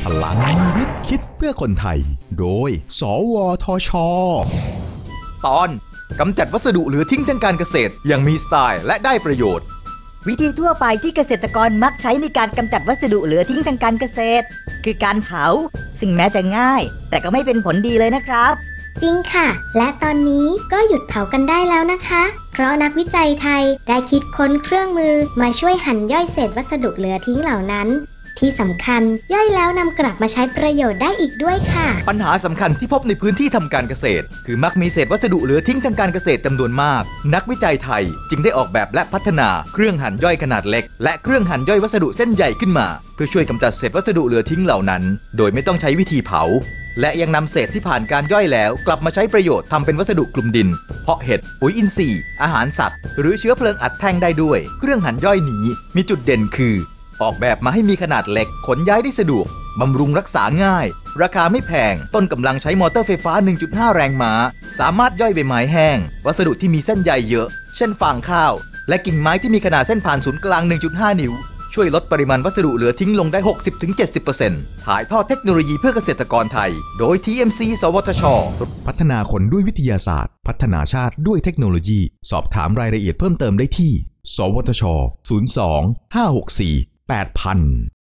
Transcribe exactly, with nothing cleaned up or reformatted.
พลังวิทย์คิดเพื่อคนไทยโดยสวทช. ตอนกำจัดวัสดุเหลือทิ้งทางการเกษตรอย่างมีสไตล์และได้ประโยชน์วิธีทั่วไปที่เกษตรกรมักใช้ในการกำจัดวัสดุเหลือทิ้งทางการเกษตรคือการเผาซึ่งแม้จะง่ายแต่ก็ไม่เป็นผลดีเลยนะครับจริงค่ะและตอนนี้ก็หยุดเผากันได้แล้วนะคะเพราะนักวิจัยไทยได้คิดค้นเครื่องมือมาช่วยหั่นย่อยเศษวัสดุเหลือทิ้งเหล่านั้นที่สำคัญย่อยแล้วนำกลับมาใช้ประโยชน์ได้อีกด้วยค่ะปัญหาสำคัญที่พบในพื้นที่ทำการเกษตรคือมักมีเศษวัสดุเหลือทิ้งทางการเกษตรจำนวนมากนักวิจัยไทยจึงได้ออกแบบและพัฒนาเครื่องหั่นย่อยขนาดเล็กและเครื่องหั่นย่อยวัสดุเส้นใหญ่ขึ้นมาเพื่อช่วยกำจัดเศษวัสดุเหลือทิ้งเหล่านั้นโดยไม่ต้องใช้วิธีเผาและยังนำเศษที่ผ่านการย่อยแล้วกลับมาใช้ประโยชน์ทำเป็นวัสดุกลุ่มดินเพาะเห็ดปุ๋ยอินทรีย์อาหารสัตว์หรือเชื้อเพลิงอัดแท่งได้ด้วยเครื่องหั่นย่อยนี้มีจุดเด่นคือออกแบบมาให้มีขนาดเล็กขนย้ายได้สะดวกบำรุงรักษาง่ายราคาไม่แพงต้นกำลังใช้มอเตอร์ไฟฟ้า หนึ่งจุดห้า แรงม้าสามารถย่อยใบไม้แห้งวัสดุที่มีเส้นใยเยอะเช่นฟางข้าวและกิ่งไม้ที่มีขนาดเส้นผ่านศูนย์กลาง หนึ่งจุดห้า นิ้วช่วยลดปริมาณวัสดุเหลือทิ้งลงได้ หกสิบถึงเจ็ดสิบเปอร์เซ็นต์ ถ่ายทอดเทคโนโลยีเพื่อเกษตรกรไทยโดย ที เอ็ม ซี สวทช. พัฒนาคนด้วยวิทยาศาสตร์พัฒนาชาติด้วยเทคโนโลยีสอบถามรายละเอียดเพิ่มเติมได้ที่สวทช ศูนย์ สอง ห้า หก สี่ แปด ศูนย์ ศูนย์